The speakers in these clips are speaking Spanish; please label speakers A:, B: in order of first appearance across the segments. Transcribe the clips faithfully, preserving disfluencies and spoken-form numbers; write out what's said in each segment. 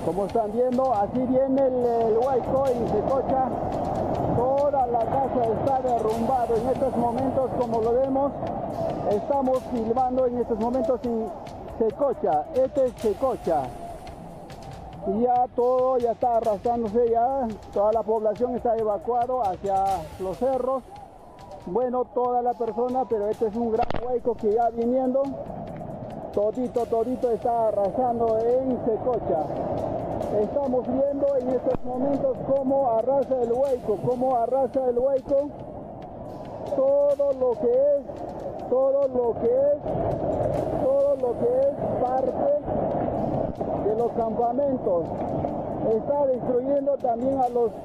A: Como están viendo, así viene el, el Huayco en Secocha. Toda la casa está derrumbada en estos momentos, como lo vemos. Estamos filmando en estos momentos en Secocha. Este es Secocha. Y ya todo ya está arrastrándose, ya toda la población está evacuado hacia los cerros. Bueno, toda la persona, pero este es un gran hueco que ya viniendo. Todito, todito está arrasando en Secocha. Estamos viendo en estos momentos cómo arrasa el hueco, cómo arrasa el hueco. Todo lo que es, todo lo que es, todo lo que es parte de los campamentos. Está destruyendo también a los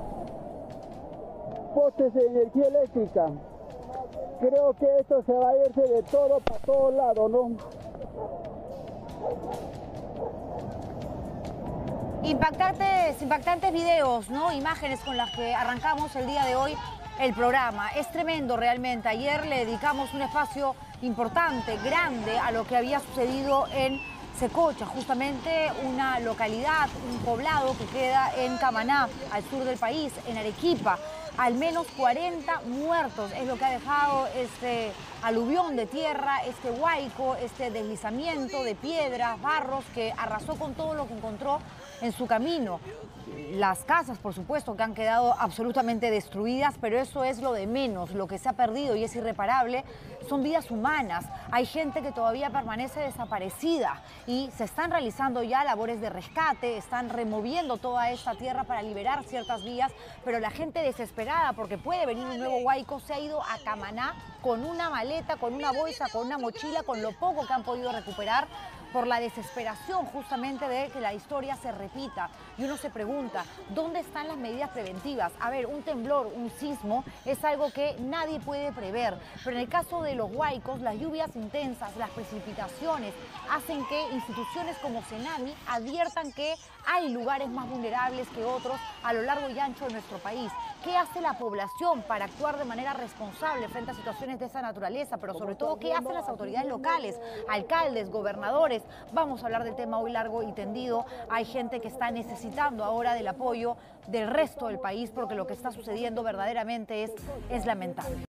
A: postes de energía eléctrica. Creo que esto se va a irse de todo para todos lados, ¿no?
B: Impactantes, impactantes videos, ¿no? Imágenes con las que arrancamos el día de hoy el programa. Es tremendo realmente. Ayer le dedicamos un espacio importante, grande, a lo que había sucedido en Secocha, justamente una localidad, un poblado que queda en Camaná, al sur del país, en Arequipa. Al menos cuarenta muertos es lo que ha dejado este aluvión de tierra, este huaico, este deslizamiento de piedras, barros que arrasó con todo lo que encontró en su camino. Las casas, por supuesto, que han quedado absolutamente destruidas, pero eso es lo de menos. Lo que se ha perdido y es irreparable son vidas humanas. Hay gente que todavía permanece desaparecida y se están realizando ya labores de rescate, están removiendo toda esta tierra para liberar ciertas vías, pero la gente desesperada porque puede venir un nuevo huaico se ha ido a Camaná con una maleta, con una bolsa, con una mochila, con lo poco que han podido recuperar por la desesperación justamente de que la historia se repita. Y uno se pregunta, ¿dónde están las medidas preventivas? A ver, un temblor, un sismo es algo que nadie puede prever, pero en el caso de los huaicos, las lluvias intensas, las precipitaciones, hacen que instituciones como Senami adviertan que hay lugares más vulnerables que otros a lo largo y ancho de nuestro país. ¿Qué hace la población para actuar de manera responsable frente a situaciones de esa naturaleza? Pero sobre todo, ¿qué hacen las autoridades locales, alcaldes, gobernadores? Vamos a hablar del tema hoy largo y tendido. Hay gente que está necesitando ahora del apoyo del resto del país porque lo que está sucediendo verdaderamente es, es lamentable.